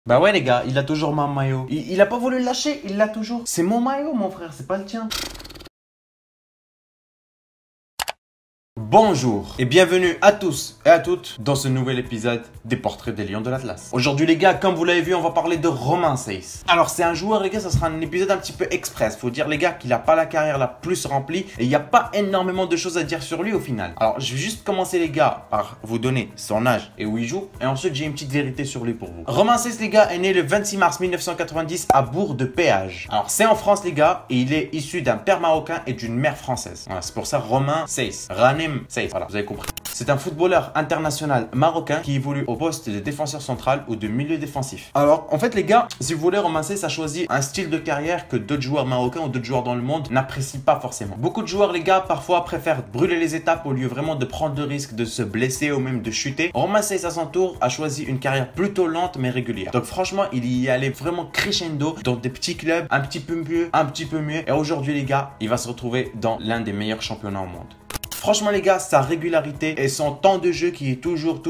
Bah ouais les gars, il a toujours mon maillot. Il a pas voulu le lâcher, il l'a toujours. C'est mon maillot mon frère, c'est pas le tien. Bonjour et bienvenue à tous et à toutes dans ce nouvel épisode des Portraits des Lions de l'Atlas. Aujourd'hui les gars, comme vous l'avez vu, on va parler de Romain Saiss. Alors c'est un joueur les gars, ça sera un épisode un petit peu express. Faut dire les gars qu'il a pas la carrière la plus remplie et il n'y a pas énormément de choses à dire sur lui au final. Alors je vais juste commencer les gars par vous donner son âge et où il joue et ensuite j'ai une petite vérité sur lui pour vous. Romain Saiss les gars est né le 26 mars 1990 à Bourg-de-Péage. Alors c'est en France les gars et il est issu d'un père marocain et d'une mère française. Voilà, c'est pour ça Romain Saiss. Saiss, voilà, vous avez compris. C'est un footballeur international marocain qui évolue au poste de défenseur central ou de milieu défensif. Alors, en fait, les gars, si vous voulez, Romain Saiss a choisi un style de carrière que d'autres joueurs marocains ou d'autres joueurs dans le monde n'apprécient pas forcément. Beaucoup de joueurs, les gars, parfois préfèrent brûler les étapes au lieu vraiment de prendre le risque de se blesser ou même de chuter. Romain Saiss, à son tour, a choisi une carrière plutôt lente mais régulière. Donc, franchement, il y allait vraiment crescendo dans des petits clubs, un petit peu mieux, un petit peu mieux. Et aujourd'hui, les gars, il va se retrouver dans l'un des meilleurs championnats au monde. Franchement les gars, sa régularité et son temps de jeu qui est toujours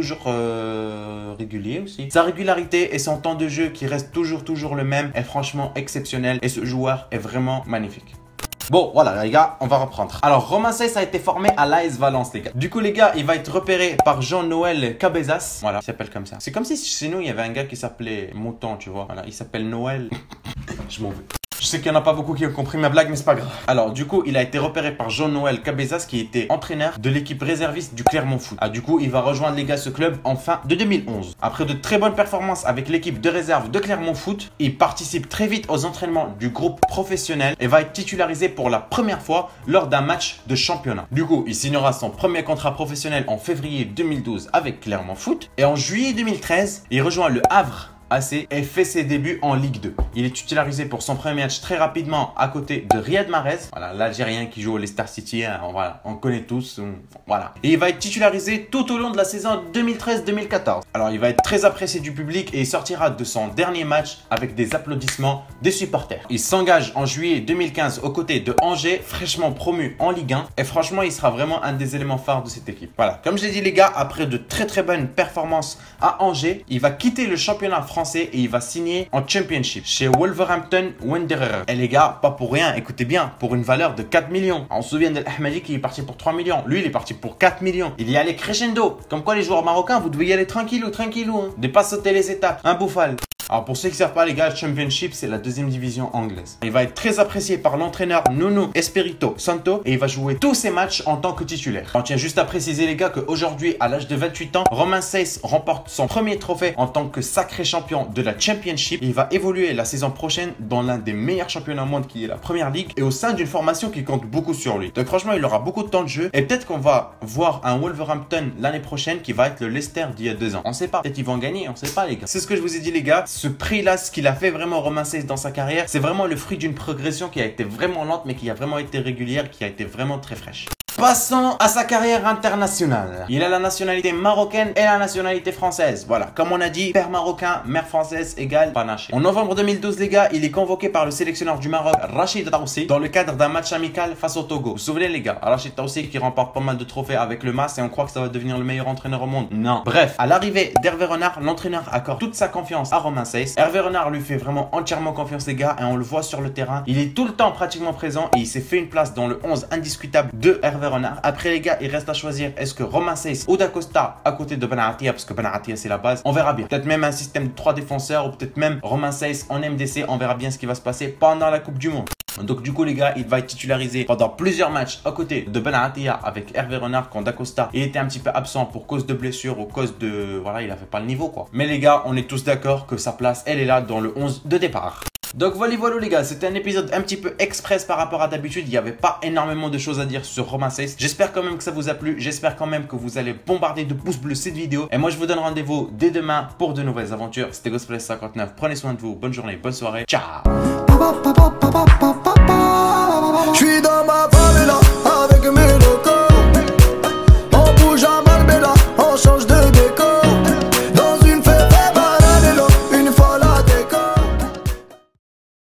régulier aussi. Sa régularité et son temps de jeu qui reste toujours le même est franchement exceptionnel et ce joueur est vraiment magnifique. Bon, voilà les gars, on va reprendre. Alors, Romain Saiss a été formé à l'AS Valence, les gars. Du coup, les gars, il va être repéré par Jean-Noël Cabezas. Voilà, il s'appelle comme ça. C'est comme si chez nous, il y avait un gars qui s'appelait Mouton, tu vois. Voilà, il s'appelle Noël. Je m'en veux. Je sais qu'il n'y en a pas beaucoup qui ont compris ma blague, mais c'est pas grave. Alors, du coup, il a été repéré par Jean-Noël Cabezas, qui était entraîneur de l'équipe réserviste du Clermont Foot. Ah, du coup, il va rejoindre les gars ce club en fin de 2011. Après de très bonnes performances avec l'équipe de réserve de Clermont Foot, il participe très vite aux entraînements du groupe professionnel et va être titularisé pour la première fois lors d'un match de championnat. Du coup, il signera son premier contrat professionnel en février 2012 avec Clermont Foot. Et en juillet 2013, il rejoint le Havre AC et fait ses débuts en Ligue 2. Il est titularisé pour son premier match très rapidement à côté de Riyad Mahrez, voilà, l'Algérien qui joue au Leicester City, hein, voilà, on connaît tous, voilà. Et il va être titularisé tout au long de la saison 2013-2014. Alors il va être très apprécié du public et il sortira de son dernier match avec des applaudissements des supporters. Il s'engage en juillet 2015 aux côtés de Angers, fraîchement promu en Ligue 1 et franchement il sera vraiment un des éléments phares de cette équipe. Voilà, comme je l'ai dit les gars, après de très bonnes performances à Angers, il va quitter le championnat français et il va signer en Championship chez Wolverhampton Wanderers. Et les gars, pas pour rien, écoutez bien, pour une valeur de 4 millions. On se souvient d'El Ahmadi qui est parti pour 3 millions. Lui, il est parti pour 4 millions. Il y allait crescendo. Comme quoi les joueurs marocains, vous devez y aller tranquillou, hein. Ne pas sauter les étapes. Un bouffal. Alors pour ceux qui ne savent pas les gars, Championship c'est la deuxième division anglaise. Il va être très apprécié par l'entraîneur Nuno Espirito Santo et il va jouer tous ses matchs en tant que titulaire. On tient juste à préciser les gars qu'aujourd'hui à l'âge de 28 ans, Romain Saiss remporte son premier trophée en tant que sacré champion de la Championship. Il va évoluer la saison prochaine dans l'un des meilleurs championnats au monde qui est la Première Ligue et au sein d'une formation qui compte beaucoup sur lui. Donc franchement il aura beaucoup de temps de jeu et peut-être qu'on va voir un Wolverhampton l'année prochaine qui va être le Leicester d'il y a 2 ans. On sait pas, peut-être ils vont gagner, on sait pas les gars. C'est ce que je vous ai dit les gars. Ce prix-là, ce qu'il a fait vraiment Romain Saiss dans sa carrière, c'est vraiment le fruit d'une progression qui a été vraiment lente, mais qui a vraiment été régulière, qui a été vraiment très fraîche. Passons à sa carrière internationale. Il a la nationalité marocaine et la nationalité française. Voilà, comme on a dit, père marocain, mère française égale panaché. En novembre 2012, les gars, il est convoqué par le sélectionneur du Maroc, Rachid Taoussi, dans le cadre d'un match amical face au Togo. Vous vous souvenez, les gars, Rachid Taoussi qui remporte pas mal de trophées avec le MAS et on croit que ça va devenir le meilleur entraîneur au monde. Non. Bref, à l'arrivée d'Hervé Renard, l'entraîneur accorde toute sa confiance à Romain Saiss. Hervé Renard lui fait vraiment entièrement confiance, les gars, et on le voit sur le terrain. Il est tout le temps pratiquement présent et il s'est fait une place dans le 11 indiscutable de Hervé Renard. Après les gars, il reste à choisir est-ce que Romain Saiss ou Dacosta à côté de Benatia, parce que Benatia c'est la base, on verra bien. Peut-être même un système de 3 défenseurs ou peut-être même Romain Saiss en MDC, on verra bien ce qui va se passer pendant la Coupe du Monde. Donc du coup les gars, il va être titularisé pendant plusieurs matchs à côté de Benatia avec Hervé Renard quand Dacosta il était un petit peu absent pour cause de blessure ou cause de... voilà, il avait pas le niveau quoi. Mais les gars, on est tous d'accord que sa place, elle est là dans le 11 de départ. Donc voilà les gars, c'était un épisode un petit peu express par rapport à d'habitude. Il n'y avait pas énormément de choses à dire sur Romain Saiss. J'espère quand même que ça vous a plu. J'espère quand même que vous allez bombarder de pouces bleus cette vidéo. Et moi je vous donne rendez-vous dès demain pour de nouvelles aventures. C'était Ghostplace59. Prenez soin de vous. Bonne journée, bonne soirée. Ciao.